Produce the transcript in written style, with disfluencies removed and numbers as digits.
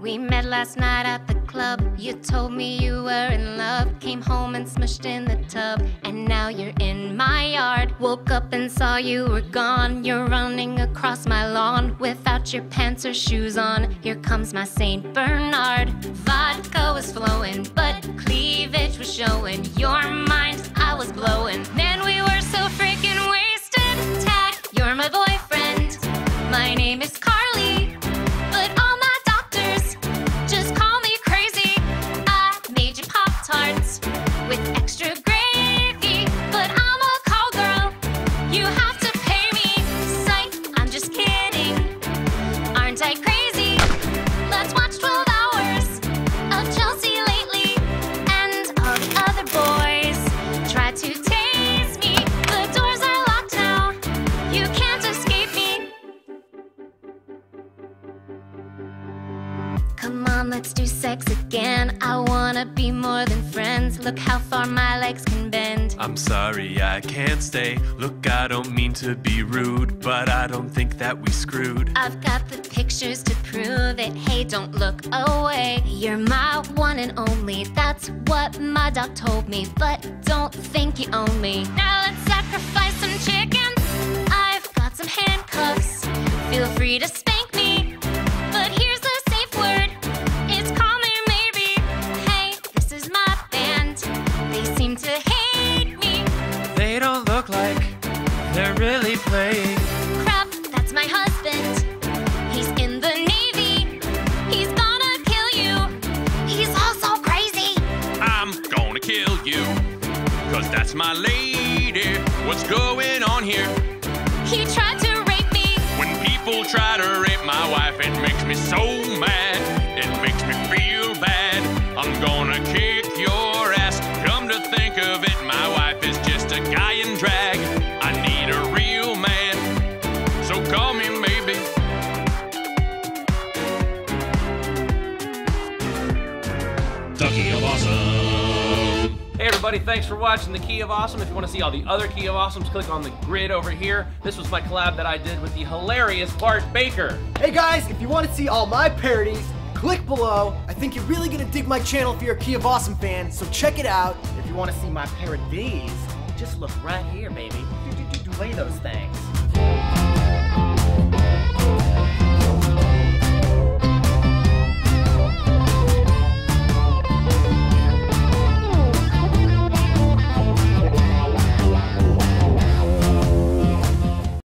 We met last night at the club. You told me you were in love. Came home and smushed in the tub. And now you're in my yard. Woke up and saw you were gone. You're running across my lawn without your pants or shoes on. Here comes my Saint Bernard. Vodka was flowing, but cleavage was showing. Your mind I was blowing. Man, we were so freaking wasted. Tag, you're my boyfriend. My name is Carly, but all my doctors just call me crazy. I made you Pop-Tarts with extra gravy, but I'm a call girl. You have to pay me. Psych, I'm just kidding. Aren't I crazy? Let's watch 12 hours of Chelsea lately, and all the other boys try to tase me. The doors are locked now. You can't escape me. Come on, let's do sex again. I wanna be more than friends. Look how far my legs can bend. I'm sorry, I can't stay. Look, I don't mean to be rude, but I don't think that we screwed. I've got the pictures to prove it. Hey, don't look away. You're my one and only. That's what my doc told me. But don't think you own me. Now let's sacrifice some chickens. I've got some handcuffs. Feel free to spank me. But here's the safe word. It's call me maybe. Hey, this is my band. They seem to hate me. They don't look like they're really playing. Crap, that's my husband. He's in the Navy. He's gonna kill you. He's also crazy. I'm gonna kill you, 'cause that's my lady. What's going on here? He tried to rape me. When people try to rape my wife, it makes me so mad. It makes me feel bad. I'm gonna kick your ass. Come to think of it, my wife is just a guy in drag. I need a real man, so call me maybe. The Key of Awesome. Hey everybody, thanks for watching The Key of Awesome. If you want to see all the other Key of Awesomes, click on the grid over here. This was my collab that I did with the hilarious Bart Baker. Hey guys, if you want to see all my parodies, click below. I think you're really gonna dig my channel if you're a Key of Awesome fan, so check it out. If you want to see my parodies, just look right here, baby. Do lay those things.